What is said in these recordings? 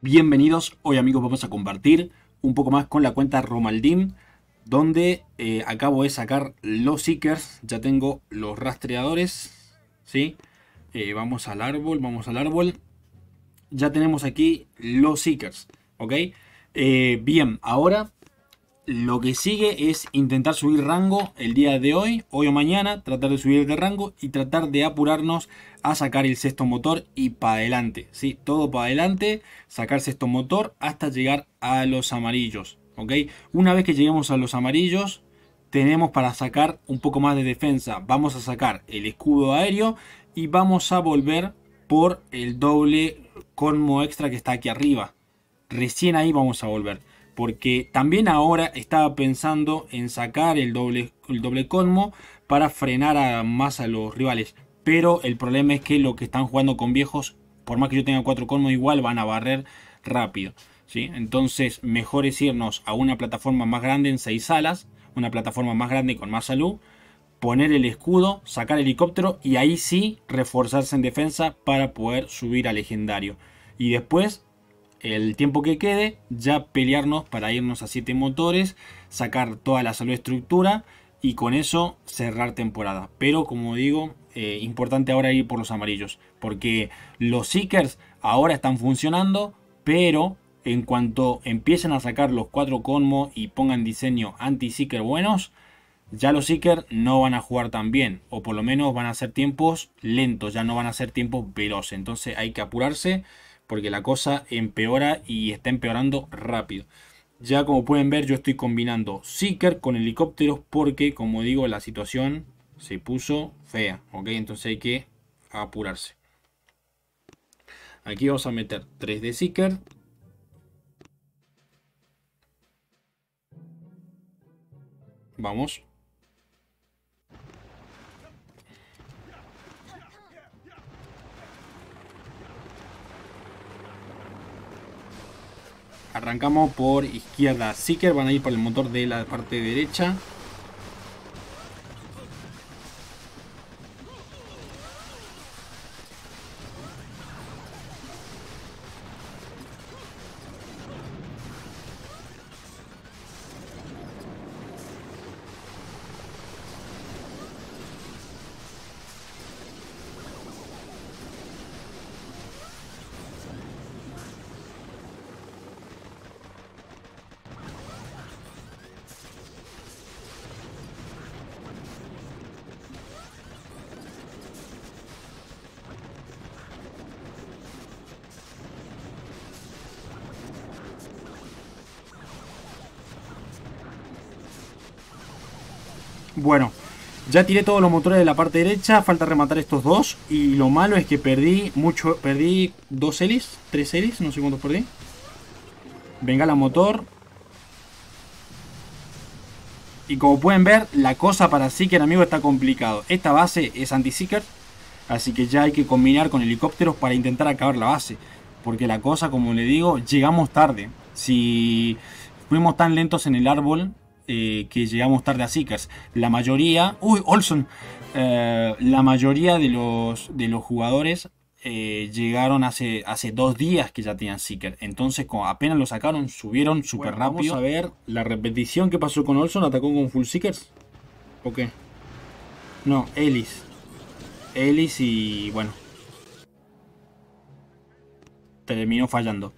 Bienvenidos, hoy amigos vamos a compartir un poco más con la cuenta Romaldim, donde acabo de sacar los seekers, ya tengo los rastreadores, ¿sí? Vamos al árbol, ya tenemos aquí los seekers, ¿ok? Bien, ahora lo que sigue es intentar subir rango el día de hoy o mañana, tratar de subir de rango y tratar de apurarnos a sacar el sexto motor y para adelante, ¿sí? Todo para adelante, sacar sexto motor hasta llegar a los amarillos, ¿ok? Una vez que lleguemos a los amarillos, tenemos para sacar un poco más de defensa. Vamos a sacar el escudo aéreo y vamos a volver por el doble colmo extra que está aquí arriba. Recién ahí vamos a volver. Porque también ahora estaba pensando en sacar el doble colmo para frenar más a los rivales. Pero el problema es que los que están jugando con viejos, por más que yo tenga 4 colmos, igual van a barrer rápido, ¿sí? Entonces mejor es irnos a una plataforma más grande en 6 salas. Una plataforma más grande con más salud. Poner el escudo, sacar el helicóptero y ahí sí reforzarse en defensa para poder subir al legendario. Y después el tiempo que quede, ya pelearnos para irnos a 7 motores, sacar toda la salud estructura y con eso cerrar temporada. Pero como digo, importante ahora ir por los amarillos, porque los Seekers ahora están funcionando, pero en cuanto empiecen a sacar los 4 Conmo y pongan diseño anti-Seeker buenos, ya los Seekers no van a jugar tan bien, o por lo menos van a ser tiempos lentos, ya no van a ser tiempos veloces. Entonces hay que apurarse porque la cosa empeora y está empeorando rápido. Ya como pueden ver, yo estoy combinando Seeker con helicópteros porque, como digo, la situación se puso fea, ¿ok? Entonces hay que apurarse. Aquí vamos a meter 3 de Seeker. Vamos. Arrancamos por izquierda Seeker, van a ir por el motor de la parte derecha. Bueno, ya tiré todos los motores de la parte derecha, falta rematar estos dos. Y lo malo es que perdí 2 hélices, 3 hélices, no sé cuántos perdí. Bengala motor. Y como pueden ver, la cosa para Seeker, amigo, está complicado. Esta base es anti-Seeker, así que ya hay que combinar con helicópteros para intentar acabar la base. Porque la cosa, como le digo, llegamos tarde. Si fuimos tan lentos en el árbol, que llegamos tarde a Seekers. La mayoría... ¡Uy, Olson! La mayoría de los jugadores llegaron hace 2 días que ya tenían Seeker. Entonces, como apenas lo sacaron, subieron súper rápido. Vamos a ver la repetición. ¿Qué pasó con Olson? ¿Atacó con full Seekers? ¿O qué? No, Ellis. Ellis y bueno, terminó fallando.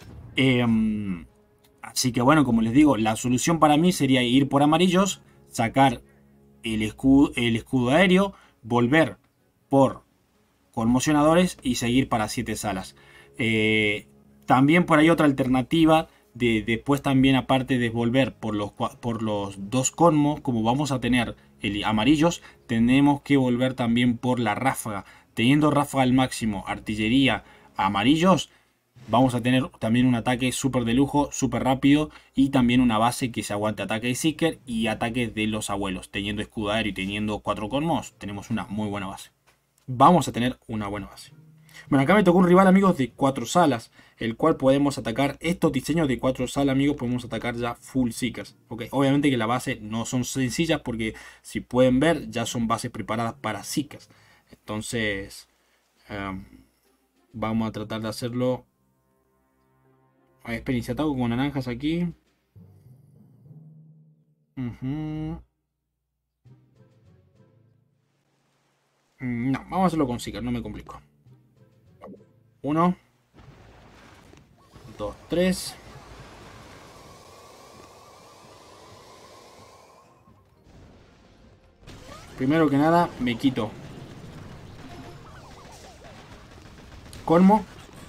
Así que bueno, como les digo, la solución para mí sería ir por amarillos, sacar el escudo aéreo, volver por conmocionadores y seguir para 7 salas. También por ahí otra alternativa de después también, aparte de volver por los 2 conmos, como vamos a tener amarillos, tenemos que volver también por la ráfaga. Teniendo ráfaga al máximo, artillería, amarillos, vamos a tener también un ataque súper de lujo, súper rápido y también una base que se aguante ataque de Seeker y ataques de los abuelos. Teniendo escudo aéreo y teniendo 4 conmos, tenemos una muy buena base. Vamos a tener una buena base. Bueno, acá me tocó un rival, amigos, de 4 salas, el cual podemos atacar estos diseños de 4 salas, amigos, podemos atacar ya full Seekers. ¿Ok? Obviamente que la base no son sencillas porque, si pueden ver, ya son bases preparadas para Seekers. Entonces, vamos a tratar de hacerlo A ver, esperen, si ataco con naranjas aquí. Ujú. No, vamos a hacerlo con Seeker, no me complico. 1, 2, 3. Primero que nada, me quito colmo.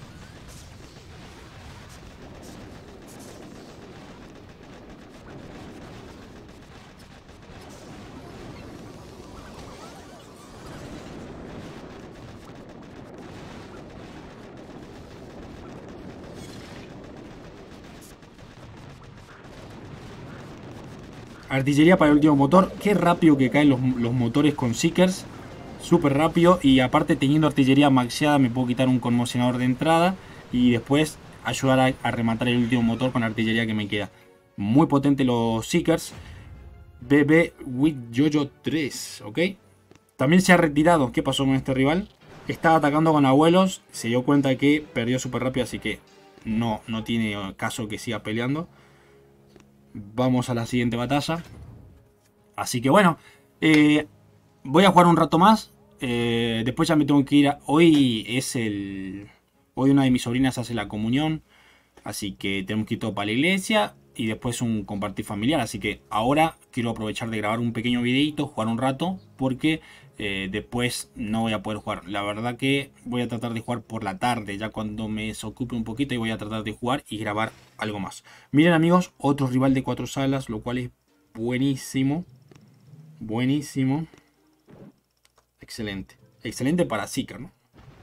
Artillería para el último motor. Qué rápido que caen los motores con Seekers. Súper rápido. Y aparte teniendo artillería maxeada me puedo quitar un conmocionador de entrada. Y después ayudar a rematar el último motor con la artillería que me queda. Muy potente los Seekers. BB with Jojo 3. ¿Ok? También se ha retirado. ¿Qué pasó con este rival? Estaba atacando con abuelos. Se dio cuenta que perdió súper rápido. Así que no tiene caso que siga peleando. Vamos a la siguiente batalla. Así que bueno, voy a jugar un rato más. Después ya me tengo que ir. Hoy una de mis sobrinas hace la comunión. Así que tenemos que ir todo para la iglesia. Y después un compartir familiar. Así que ahora quiero aprovechar de grabar un pequeño videito, jugar un rato. Porque después no voy a poder jugar. La verdad que voy a tratar de jugar por la tarde. Ya cuando me desocupe un poquito y voy a tratar de jugar y grabar algo más. Miren amigos, otro rival de 4 salas. Lo cual es buenísimo. Buenísimo. Excelente. Excelente para Seeker, ¿no?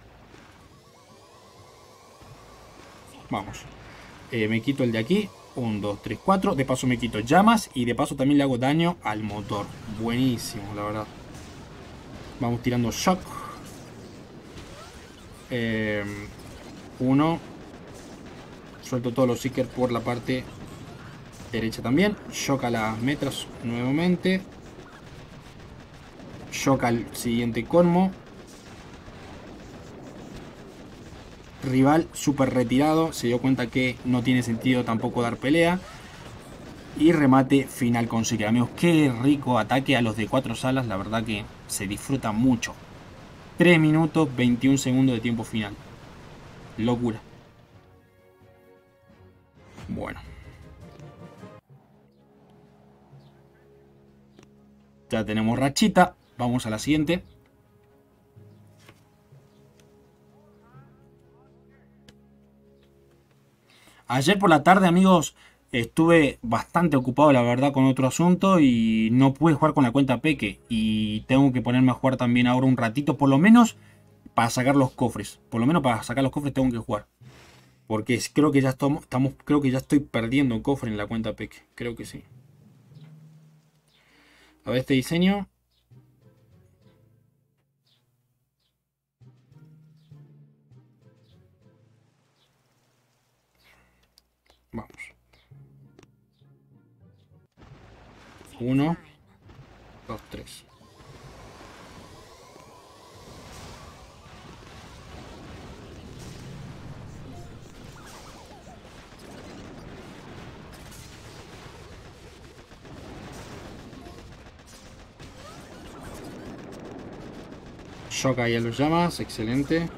Vamos. Me quito el de aquí. 1, 2, 3, 4. De paso me quito llamas. Y de paso también le hago daño al motor. Buenísimo, la verdad. Vamos tirando shock. 1. Suelto todos los Seekers por la parte derecha también. Shock a las metras nuevamente. Shock al siguiente colmo. Rival súper retirado. Se dio cuenta que no tiene sentido tampoco dar pelea. Y remate final con Seeker. Amigos, qué rico ataque a los de 4 salas. La verdad que se disfruta mucho. 3 minutos 21 segundos de tiempo final. Locura. Bueno. Ya tenemos rachita. Vamos a la siguiente. Ayer por la tarde, amigos, estuve bastante ocupado, la verdad, con otro asunto y no pude jugar con la cuenta Peque. Y tengo que ponerme a jugar también ahora un ratito, por lo menos para sacar los cofres. Por lo menos para sacar los cofres tengo que jugar. Porque creo que ya creo que ya estoy perdiendo cofre en la cuenta Peque. Creo que sí. A ver este diseño. Vamos. 1, 2, 3. Shock ahí a los llamas, excelente.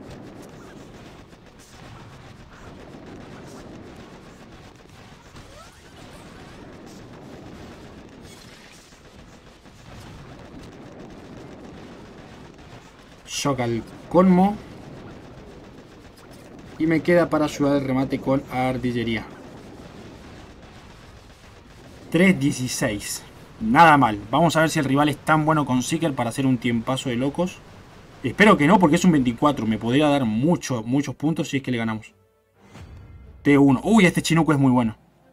Shock al colmo. Y me queda para ayudar el remate con artillería. 3.16. Nada mal. Vamos a ver si el rival es tan bueno con Seeker para hacer un tiempazo de locos. Espero que no, porque es un 24. Me podría dar muchos puntos si es que le ganamos. T1. Uy, este Chinook es muy bueno.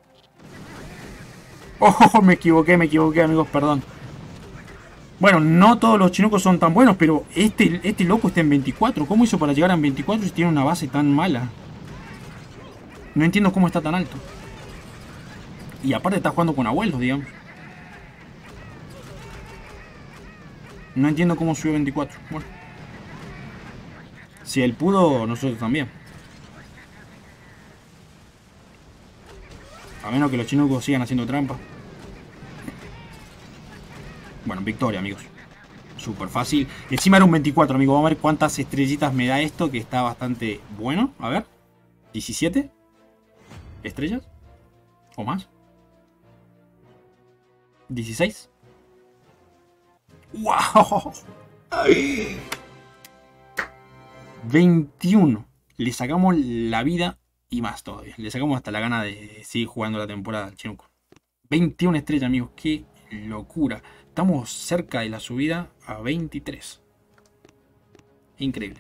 Oh, me equivoqué, amigos, perdón. Bueno, no todos los Chinookos son tan buenos, pero este loco está en 24. ¿Cómo hizo para llegar a 24 si tiene una base tan mala? No entiendo cómo está tan alto. Y aparte está jugando con abuelos, digamos. No entiendo cómo subió 24. Bueno. Si él pudo, nosotros también. A menos que los chinos sigan haciendo trampa. Bueno, victoria, amigos. Súper fácil. Encima era un 24, amigo. Vamos a ver cuántas estrellitas me da esto, que está bastante bueno. A ver. 17 estrellas. ¿O más? 16. ¡Wow! 21. Le sacamos la vida y más todavía. Le sacamos hasta la gana de seguir jugando la temporada al Chinuco. 21 estrellas, amigos. ¡Qué locura! Estamos cerca de la subida a 23. Increíble.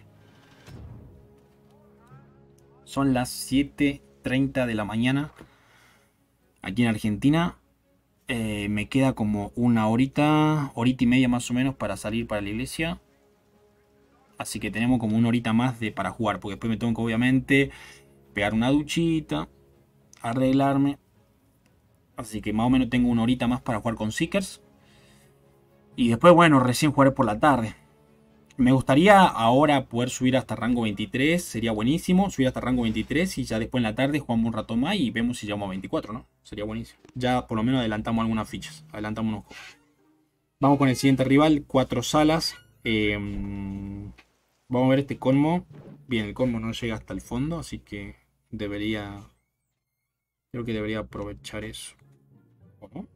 Son las 7:30 de la mañana. Aquí en Argentina. Me queda como una horita y media más o menos para salir para la iglesia. Así que tenemos como una horita más para jugar. Porque después me tengo que obviamente pegar una duchita, arreglarme. Así que más o menos tengo una horita más para jugar con Seekers. Y después, bueno, recién jugaré por la tarde. Me gustaría ahora poder subir hasta rango 23. Sería buenísimo. Subir hasta rango 23 y ya después en la tarde jugamos un rato más y vemos si llegamos a 24, ¿no? Sería buenísimo. Ya por lo menos adelantamos algunas fichas. Adelantamos unos juegos. Vamos con el siguiente rival. 4 salas. Vamos a ver este colmo. Bien, el colmo no llega hasta el fondo. Así que debería... Creo que debería aprovechar eso. ¿O no?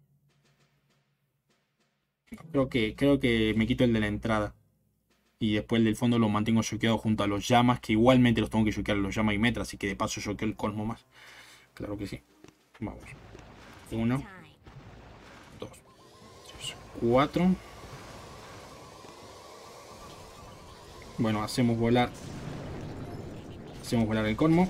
Creo que me quito el de la entrada. Y después el del fondo lo mantengo choqueado junto a los llamas, que igualmente los tengo que choquear a los llamas y metra, así que de paso choqueo el colmo más. Claro que sí. Vamos. 1, 2, 4. Bueno, hacemos volar. Hacemos volar el colmo.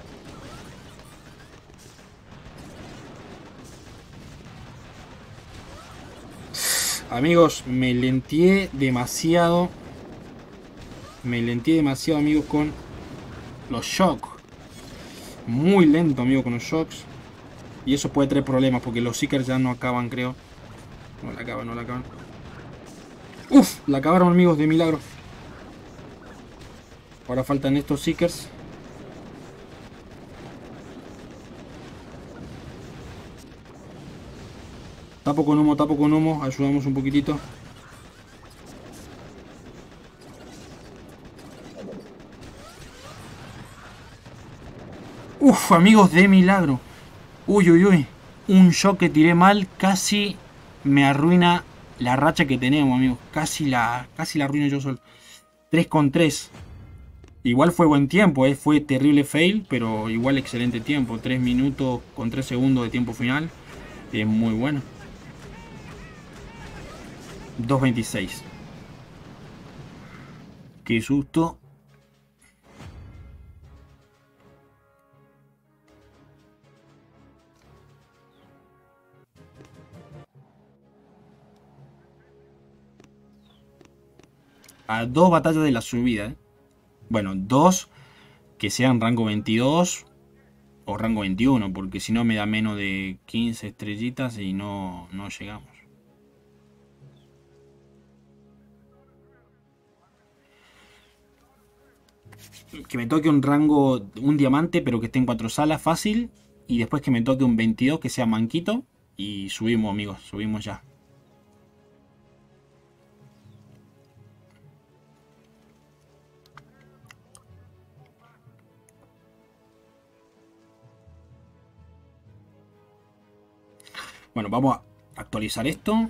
Amigos, me lenteé demasiado. Me lenteé demasiado, amigos, con los shocks. Muy lento, amigo, con los shocks. Y eso puede traer problemas porque los Seekers ya no acaban, creo. No la acaban, no la acaban. Uf, la acabaron, amigos, de milagro. Ahora faltan estos Seekers. Tapo con humo, ayudamos un poquitito. Uf, amigos, de milagro. Uy, uy, uy. Un shock que tiré mal casi me arruina la racha que tenemos, amigos. Casi la arruino yo solo. 3 con 3. Igual fue buen tiempo, fue terrible fail, pero igual excelente tiempo. 3 minutos con 3 segundos de tiempo final. Es muy bueno. 2.26. Qué susto. A 2 batallas de la subida. Bueno, 2 que sean rango 22 o rango 21, porque si no me da menos de 15 estrellitas y no llegamos. Que me toque un rango, un diamante, pero que esté en 4 salas, fácil. Y después que me toque un 22 que sea manquito. Y subimos, amigos, subimos ya. Bueno, vamos a actualizar esto.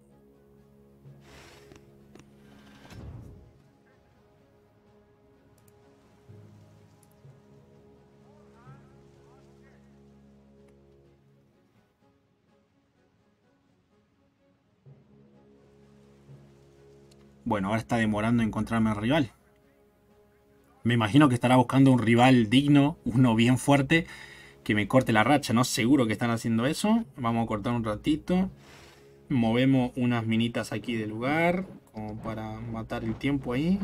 Bueno, ahora está demorando encontrarme al rival. Me imagino que estará buscando un rival digno, uno bien fuerte, que me corte la racha, ¿no? Seguro que están haciendo eso. Vamos a cortar un ratito. Movemos unas minitas aquí de lugar, como para matar el tiempo ahí.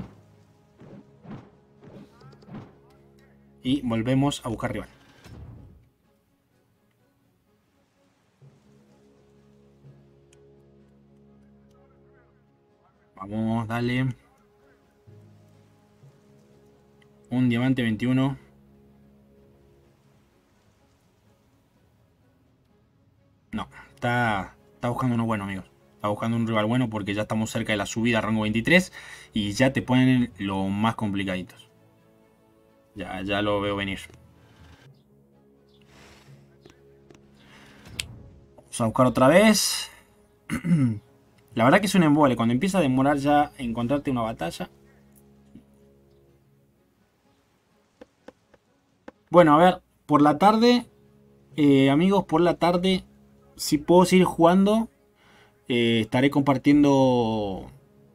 Y volvemos a buscar rival. Vamos, dale. Un diamante 21. está buscando uno bueno, amigos. Está buscando un rival bueno porque ya estamos cerca de la subida a rango 23 y ya te ponen los más complicaditos. Ya lo veo venir. Vamos a buscar otra vez. La verdad que es un embole. Cuando empieza a demorar ya encontrarte una batalla. Bueno, a ver, por la tarde, amigos, por la tarde, si puedo seguir jugando, estaré compartiendo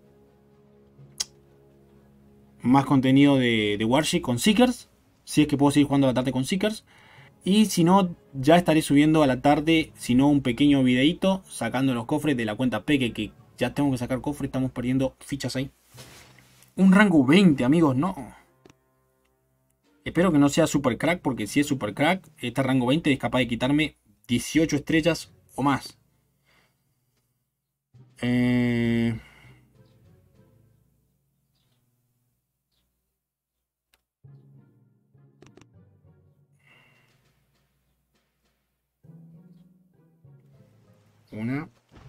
más contenido de Warship con Seekers. Si es que puedo seguir jugando a la tarde con Seekers. Y si no, ya estaré subiendo a la tarde, si no, un pequeño videito sacando los cofres de la cuenta Peque, que ya tengo que sacar cofres, estamos perdiendo fichas ahí. Un rango 20, amigos, no. Espero que no sea super crack, porque si es super crack, este rango 20 es capaz de quitarme 18 estrellas o más. Una.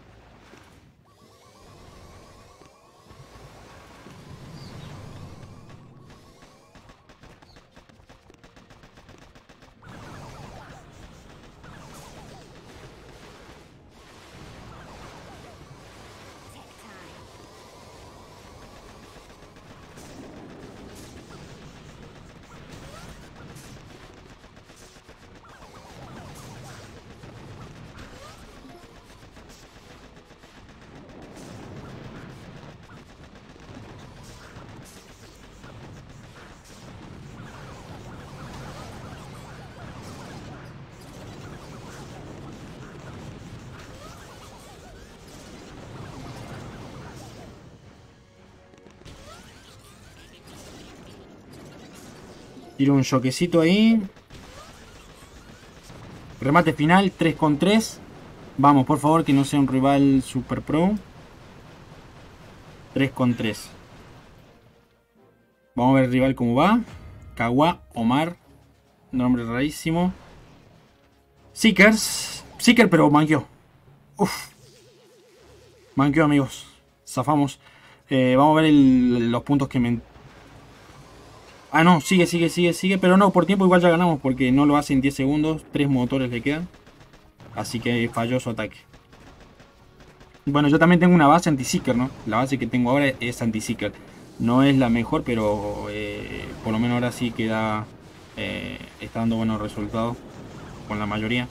Tiro un choquecito ahí. Remate final, 3 con 3. Vamos, por favor, que no sea un rival super pro. 3 con 3. Vamos a ver el rival cómo va. Kawa, Omar. Nombre rarísimo. Seekers. Seeker, pero manqueó. Uf. Manqueó, amigos. Zafamos. Vamos a ver los puntos que me... Ah, no, sigue. Pero no, por tiempo igual ya ganamos porque no lo hace en 10 segundos. 3 motores le quedan. Así que falló su ataque. Bueno, yo también tengo una base anti-seeker, ¿no? La base que tengo ahora es anti-seeker. No es la mejor, pero por lo menos ahora sí queda... está dando buenos resultados con la mayoría.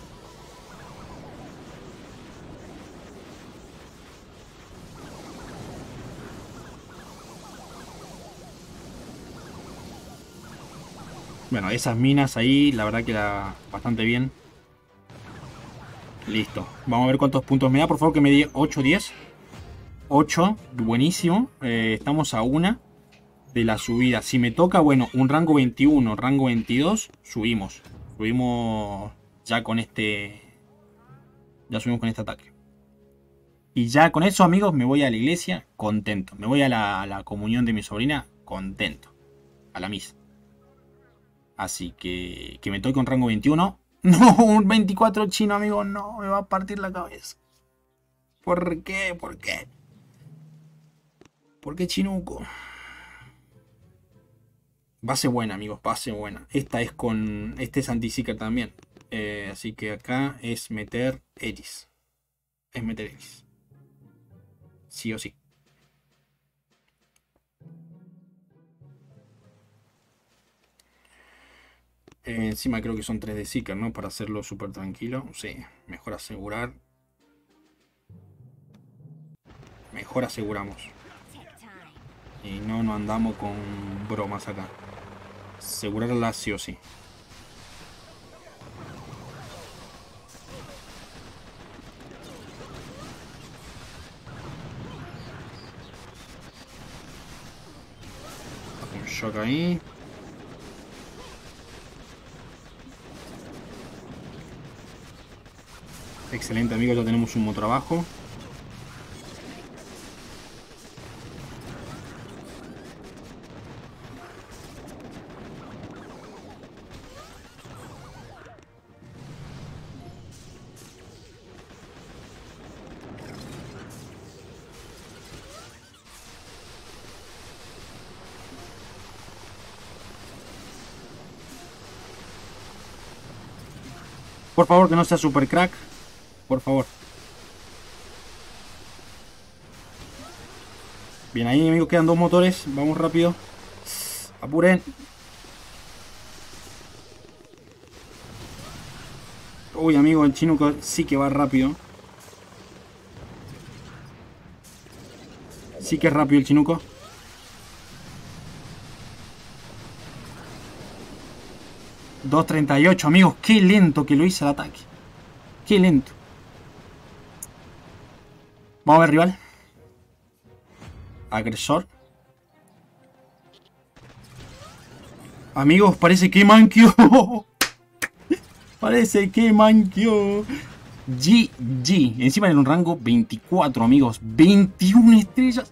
Bueno, esas minas ahí, la verdad que era bastante bien. Listo. Vamos a ver cuántos puntos me da. Por favor, que me dé 8, 10. 8, buenísimo. Estamos a una de la subida. Si me toca, bueno, un rango 21, rango 22, subimos. Subimos ya con este... Ya subimos con este ataque. Y ya con eso, amigos, me voy a la iglesia contento. Me voy a la comunión de mi sobrina contento. A la misa. Así que me toque un rango 21. No, un 24 chino, amigo. No, me va a partir la cabeza. ¿Por qué? ¿Por qué? ¿Por qué chinuco? Base buena, amigos. Base buena. Esta es con... Este es anti-seeker también. Así que acá es meter Eris. Es meter Eris. Sí o sí. Encima creo que son 3 de Seeker, ¿no? Para hacerlo súper tranquilo. Sí, mejor asegurar. Mejor aseguramos. Y no andamos con bromas acá. Asegurarla sí o sí. Un shock ahí. Excelente, amigos, ya tenemos un trabajo. Por favor, que no sea super crack. Por favor. Bien, ahí, amigos, quedan 2 motores. Vamos rápido. Apuren. Uy, amigo, el Chinuco sí que va rápido. Sí que es rápido el Chinuco. $2.38, amigos. Qué lento que lo hice el ataque. Qué lento. Vamos a ver, rival. Agresor. Amigos, parece que manqueó. Parece que manqueó. GG. Encima en un rango 24, amigos. 21 estrellas.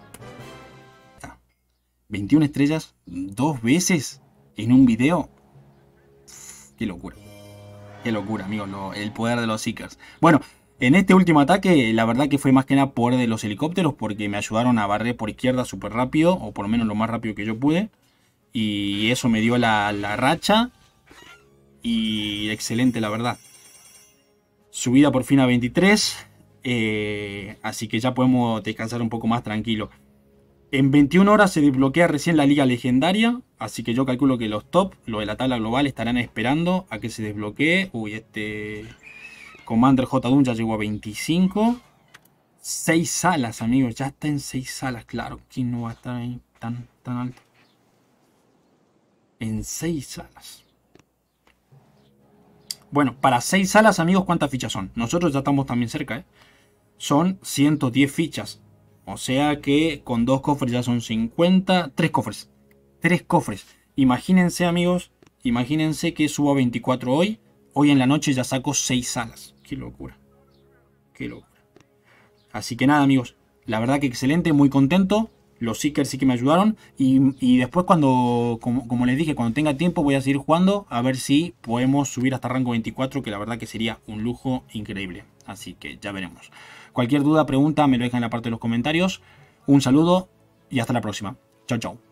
21 estrellas 2 veces en un video. Qué locura. Qué locura, amigos. El poder de los Seekers. Bueno, en este último ataque, la verdad que fue más que nada poder de los helicópteros, porque me ayudaron a barrer por izquierda súper rápido, o por lo menos lo más rápido que yo pude. Y eso me dio la racha. Y excelente, la verdad. Subida por fin a 23. Así que ya podemos descansar un poco más tranquilo. En 21 horas se desbloquea recién la liga legendaria. Así que yo calculo que los top, los de la tabla global, estarán esperando a que se desbloquee. Uy, este Commander J. Doom ya llegó a 25. 6 salas, amigos. Ya está en 6 salas, claro. ¿Quién no va a estar ahí tan alto? En 6 salas. Bueno, para 6 salas, amigos, ¿cuántas fichas son? Nosotros ya estamos también cerca, ¿eh? Son 110 fichas. O sea que con 2 cofres ya son 50. 3 cofres. 3 cofres. Imagínense, amigos. Imagínense que subo a 24 hoy. Hoy en la noche ya saco 6 salas. Qué locura. Qué locura. Así que nada, amigos. La verdad que excelente. Muy contento. Los Seekers sí que me ayudaron. Y después cuando, como les dije, cuando tenga tiempo voy a seguir jugando. A ver si podemos subir hasta rango 24. Que la verdad que sería un lujo increíble. Así que ya veremos. Cualquier duda, pregunta, me lo dejan en la parte de los comentarios. Un saludo y hasta la próxima. Chao, chao.